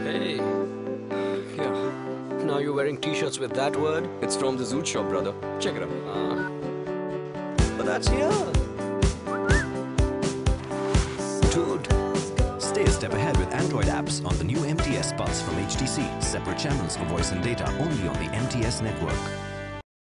Hey. Yeah. Now you're wearing t-shirts with that word? It's from the Zoot shop, brother. Check it out. But that's here. Dude. Stay a step ahead with Android apps on the new MTS Pulse from HTC. Separate channels for voice and data only on the MTS network.